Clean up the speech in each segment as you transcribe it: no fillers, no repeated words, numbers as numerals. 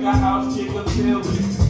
jigger, house jigger, field jigger.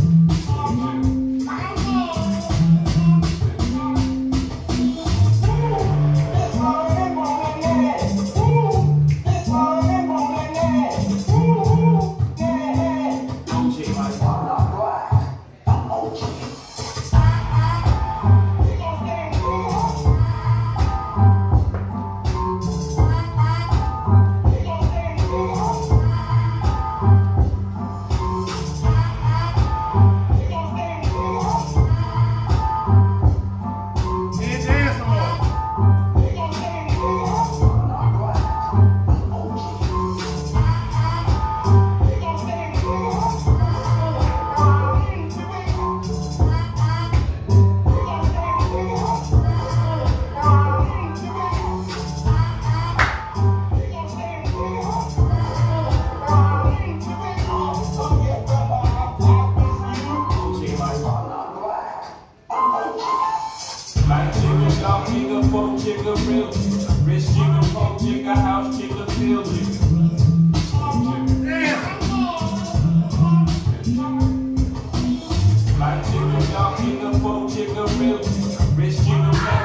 Light jigger, dog jigger, folk jigger, real jigger. Rich jigger, folk jigger, house jigger, field jigger. Light jigger, dog jigger, folk jigger, real jigger. Rich jigger,